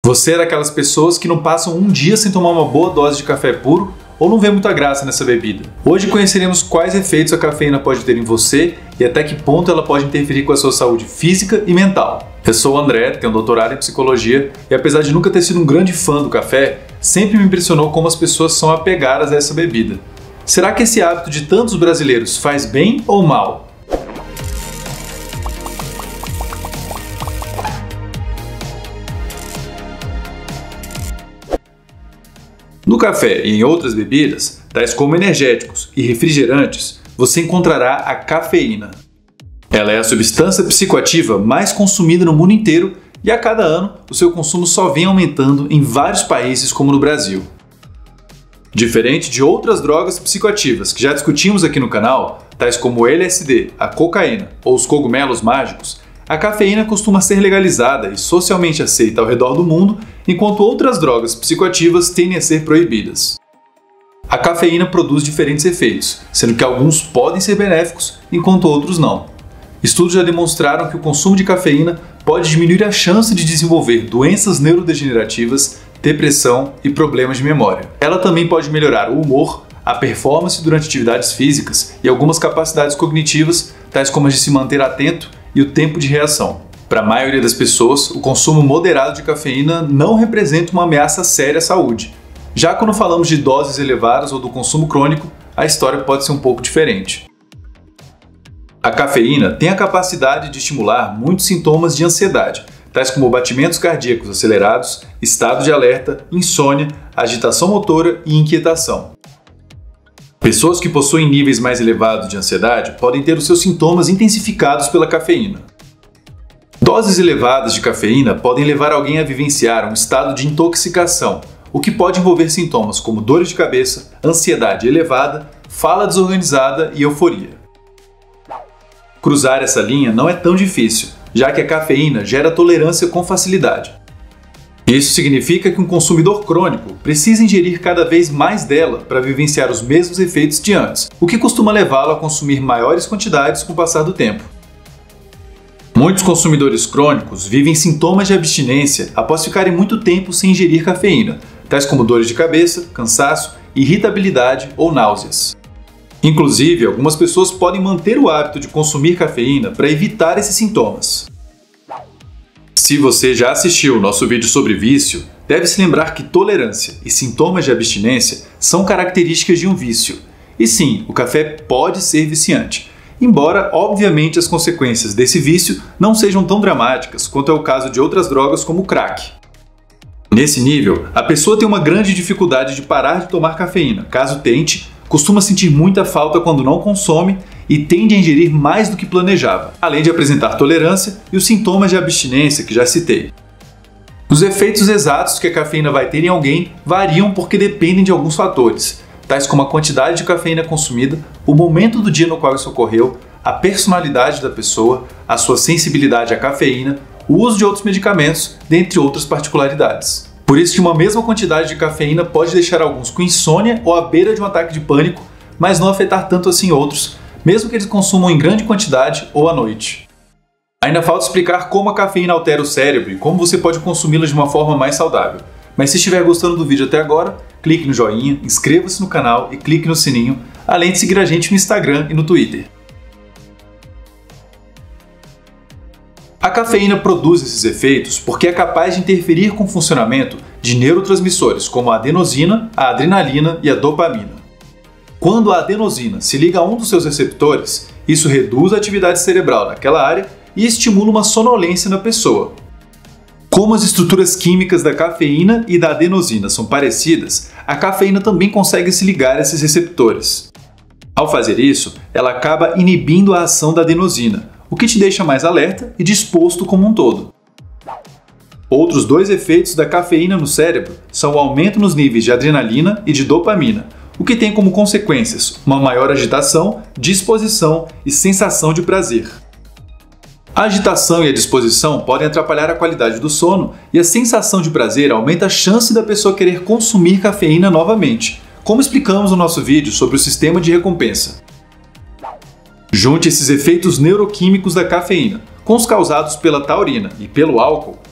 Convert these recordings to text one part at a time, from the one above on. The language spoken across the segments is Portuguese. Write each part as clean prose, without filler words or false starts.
Você é daquelas pessoas que não passam um dia sem tomar uma boa dose de café puro ou não vê muita graça nessa bebida? Hoje conheceremos quais efeitos a cafeína pode ter em você e até que ponto ela pode interferir com a sua saúde física e mental. Eu sou o André, tenho um doutorado em psicologia e apesar de nunca ter sido um grande fã do café, sempre me impressionou como as pessoas são apegadas a essa bebida. Será que esse hábito de tantos brasileiros faz bem ou mal? No café e em outras bebidas, tais como energéticos e refrigerantes, você encontrará a cafeína. Ela é a substância psicoativa mais consumida no mundo inteiro e a cada ano o seu consumo só vem aumentando em vários países como no Brasil. Diferente de outras drogas psicoativas que já discutimos aqui no canal, tais como o LSD, a cocaína ou os cogumelos mágicos, a cafeína costuma ser legalizada e socialmente aceita ao redor do mundo, enquanto outras drogas psicoativas tendem a ser proibidas. A cafeína produz diferentes efeitos, sendo que alguns podem ser benéficos, enquanto outros não. Estudos já demonstraram que o consumo de cafeína pode diminuir a chance de desenvolver doenças neurodegenerativas, depressão e problemas de memória. Ela também pode melhorar o humor, a performance durante atividades físicas e algumas capacidades cognitivas, tais como as de se manter atento e o tempo de reação. Para a maioria das pessoas, o consumo moderado de cafeína não representa uma ameaça séria à saúde. Já quando falamos de doses elevadas ou do consumo crônico, a história pode ser um pouco diferente. A cafeína tem a capacidade de estimular muitos sintomas de ansiedade, tais como batimentos cardíacos acelerados, estado de alerta, insônia, agitação motora e inquietação. Pessoas que possuem níveis mais elevados de ansiedade podem ter os seus sintomas intensificados pela cafeína. Doses elevadas de cafeína podem levar alguém a vivenciar um estado de intoxicação, o que pode envolver sintomas como dores de cabeça, ansiedade elevada, fala desorganizada e euforia. Cruzar essa linha não é tão difícil, já que a cafeína gera tolerância com facilidade. Isso significa que um consumidor crônico precisa ingerir cada vez mais dela para vivenciar os mesmos efeitos de antes, o que costuma levá-lo a consumir maiores quantidades com o passar do tempo. Muitos consumidores crônicos vivem sintomas de abstinência após ficarem muito tempo sem ingerir cafeína, tais como dores de cabeça, cansaço, irritabilidade ou náuseas. Inclusive, algumas pessoas podem manter o hábito de consumir cafeína para evitar esses sintomas. Se você já assistiu o nosso vídeo sobre vício, deve se lembrar que tolerância e sintomas de abstinência são características de um vício. E sim, o café pode ser viciante, embora, obviamente, as consequências desse vício não sejam tão dramáticas quanto é o caso de outras drogas como o crack. Nesse nível, a pessoa tem uma grande dificuldade de parar de tomar cafeína. Caso tente, costuma sentir muita falta quando não consome e tende a ingerir mais do que planejava, além de apresentar tolerância e os sintomas de abstinência que já citei. Os efeitos exatos que a cafeína vai ter em alguém variam porque dependem de alguns fatores, tais como a quantidade de cafeína consumida, o momento do dia no qual isso ocorreu, a personalidade da pessoa, a sua sensibilidade à cafeína, o uso de outros medicamentos, dentre outras particularidades. Por isso que uma mesma quantidade de cafeína pode deixar alguns com insônia ou à beira de um ataque de pânico, mas não afetar tanto assim outros, mesmo que eles consumam em grande quantidade ou à noite. Ainda falta explicar como a cafeína altera o cérebro e como você pode consumi-la de uma forma mais saudável. Mas se estiver gostando do vídeo até agora, clique no joinha, inscreva-se no canal e clique no sininho, além de seguir a gente no Instagram e no Twitter. A cafeína produz esses efeitos porque é capaz de interferir com o funcionamento de neurotransmissores como a adenosina, a adrenalina e a dopamina. Quando a adenosina se liga a um dos seus receptores, isso reduz a atividade cerebral naquela área e estimula uma sonolência na pessoa. Como as estruturas químicas da cafeína e da adenosina são parecidas, a cafeína também consegue se ligar a esses receptores. Ao fazer isso, ela acaba inibindo a ação da adenosina, o que te deixa mais alerta e disposto como um todo. Outros dois efeitos da cafeína no cérebro são o aumento nos níveis de adrenalina e de dopamina, o que tem como consequências uma maior agitação, disposição e sensação de prazer. A agitação e a disposição podem atrapalhar a qualidade do sono e a sensação de prazer aumenta a chance da pessoa querer consumir cafeína novamente, como explicamos no nosso vídeo sobre o sistema de recompensa. Junte esses efeitos neuroquímicos da cafeína com os causados pela taurina e pelo álcool,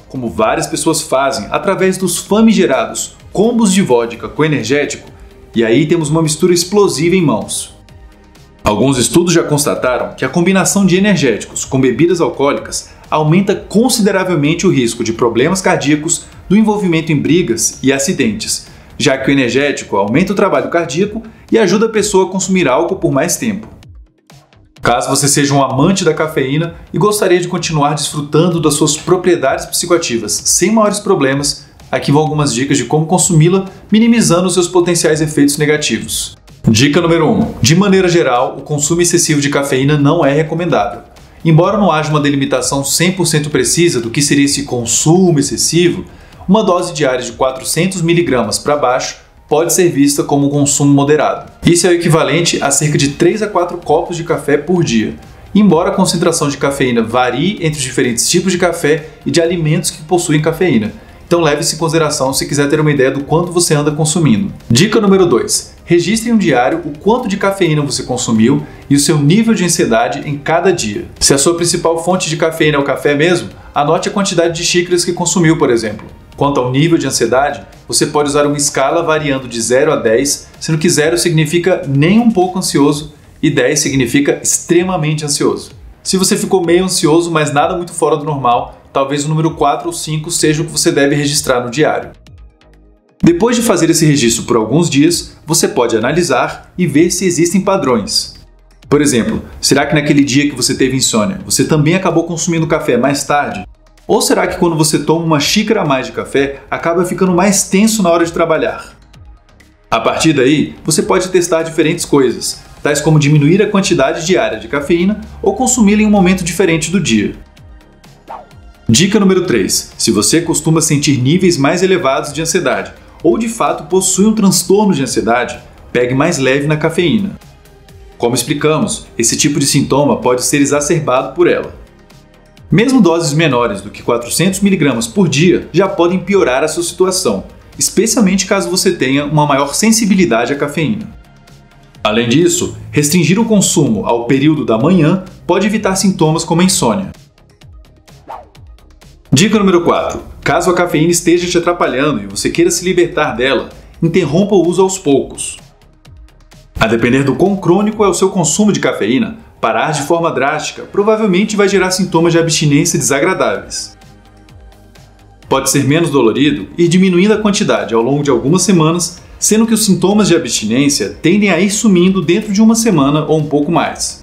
como várias pessoas fazem através dos famigerados combos de vodka com energético, e aí temos uma mistura explosiva em mãos. Alguns estudos já constataram que a combinação de energéticos com bebidas alcoólicas aumenta consideravelmente o risco de problemas cardíacos, do envolvimento em brigas e acidentes, já que o energético aumenta o trabalho cardíaco e ajuda a pessoa a consumir álcool por mais tempo. Caso você seja um amante da cafeína e gostaria de continuar desfrutando das suas propriedades psicoativas sem maiores problemas, aqui vão algumas dicas de como consumi-la, minimizando os seus potenciais efeitos negativos. Dica número 1. De maneira geral, o consumo excessivo de cafeína não é recomendável. Embora não haja uma delimitação 100% precisa do que seria esse consumo excessivo, uma dose diária de 400 mg para baixo pode ser vista como um consumo moderado. Isso é o equivalente a cerca de 3 a 4 copos de café por dia. Embora a concentração de cafeína varie entre os diferentes tipos de café e de alimentos que possuem cafeína, então leve isso em consideração se quiser ter uma ideia do quanto você anda consumindo. Dica número 2. Registre em um diário o quanto de cafeína você consumiu e o seu nível de ansiedade em cada dia. Se a sua principal fonte de cafeína é o café mesmo, anote a quantidade de xícaras que consumiu, por exemplo. Quanto ao nível de ansiedade, você pode usar uma escala variando de 0 a 10, sendo que 0 significa nem um pouco ansioso e 10 significa extremamente ansioso. Se você ficou meio ansioso, mas nada muito fora do normal, talvez o número 4 ou 5 seja o que você deve registrar no diário. Depois de fazer esse registro por alguns dias, você pode analisar e ver se existem padrões. Por exemplo, será que naquele dia que você teve insônia, você também acabou consumindo café mais tarde? Ou será que quando você toma uma xícara a mais de café, acaba ficando mais tenso na hora de trabalhar? A partir daí, você pode testar diferentes coisas, tais como diminuir a quantidade diária de cafeína ou consumi-la em um momento diferente do dia. Dica número 3. Se você costuma sentir níveis mais elevados de ansiedade ou de fato possui um transtorno de ansiedade, pegue mais leve na cafeína. Como explicamos, esse tipo de sintoma pode ser exacerbado por ela. Mesmo doses menores do que 400 mg por dia já podem piorar a sua situação, especialmente caso você tenha uma maior sensibilidade à cafeína. Além disso, restringir o consumo ao período da manhã pode evitar sintomas como a insônia. Dica número 4. Caso a cafeína esteja te atrapalhando e você queira se libertar dela, interrompa o uso aos poucos. A depender do quão crônico é o seu consumo de cafeína, parar de forma drástica provavelmente vai gerar sintomas de abstinência desagradáveis. Pode ser menos dolorido ir diminuindo a quantidade ao longo de algumas semanas, sendo que os sintomas de abstinência tendem a ir sumindo dentro de uma semana ou um pouco mais.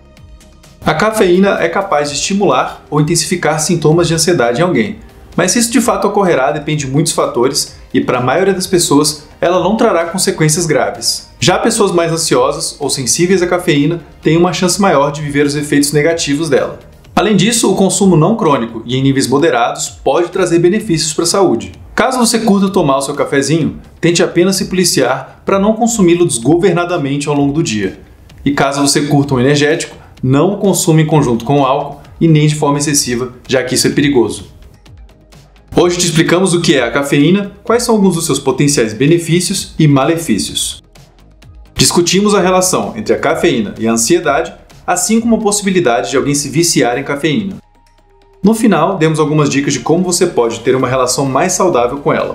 A cafeína é capaz de estimular ou intensificar sintomas de ansiedade em alguém, mas se isso de fato ocorrerá depende de muitos fatores e para a maioria das pessoas ela não trará consequências graves. Já pessoas mais ansiosas ou sensíveis à cafeína têm uma chance maior de viver os efeitos negativos dela. Além disso, o consumo não crônico e em níveis moderados pode trazer benefícios para a saúde. Caso você curta tomar o seu cafezinho, tente apenas se policiar para não consumi-lo desgovernadamente ao longo do dia. E caso você curta um energético, não o consuma em conjunto com o álcool e nem de forma excessiva, já que isso é perigoso. Hoje te explicamos o que é a cafeína, quais são alguns dos seus potenciais benefícios e malefícios. Discutimos a relação entre a cafeína e a ansiedade, assim como a possibilidade de alguém se viciar em cafeína. No final, demos algumas dicas de como você pode ter uma relação mais saudável com ela.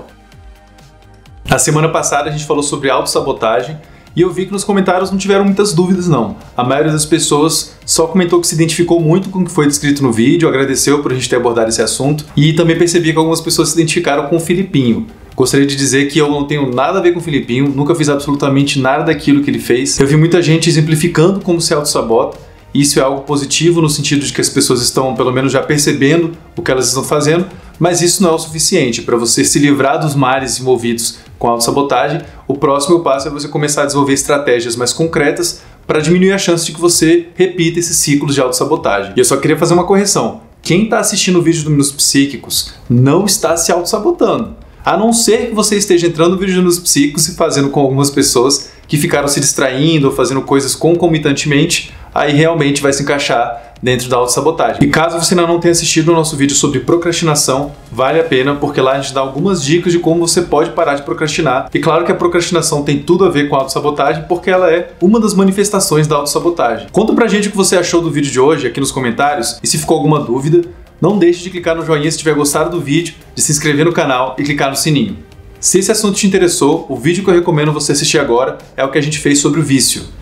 Na semana passada a gente falou sobre autossabotagem e eu vi que nos comentários não tiveram muitas dúvidas não. A maioria das pessoas só comentou que se identificou muito com o que foi descrito no vídeo, agradeceu por a gente ter abordado esse assunto e também percebi que algumas pessoas se identificaram com o Filipinho. Gostaria de dizer que eu não tenho nada a ver com o Filipinho, nunca fiz absolutamente nada daquilo que ele fez. Eu vi muita gente exemplificando como se autossabota, e isso é algo positivo no sentido de que as pessoas estão pelo menos já percebendo o que elas estão fazendo, mas isso não é o suficiente para você se livrar dos males envolvidos com a autossabotagem. O próximo passo é você começar a desenvolver estratégias mais concretas para diminuir a chance de que você repita esses ciclos de autossabotagem. E eu só queria fazer uma correção. Quem está assistindo o vídeo do Minutos Psíquicos não está se autossabotando. A não ser que você esteja entrando no vídeo do Minutos Psíquicos e fazendo com algumas pessoas que ficaram se distraindo ou fazendo coisas concomitantemente, aí realmente vai se encaixar dentro da autossabotagem. E caso você ainda não tenha assistido o nosso vídeo sobre procrastinação, vale a pena, porque lá a gente dá algumas dicas de como você pode parar de procrastinar. E claro que a procrastinação tem tudo a ver com a autossabotagem, porque ela é uma das manifestações da autossabotagem. Conta pra gente o que você achou do vídeo de hoje aqui nos comentários, e se ficou alguma dúvida, Não deixe de clicar no joinha se tiver gostado do vídeo, de se inscrever no canal e clicar no sininho. Se esse assunto te interessou, o vídeo que eu recomendo você assistir agora é o que a gente fez sobre o vício.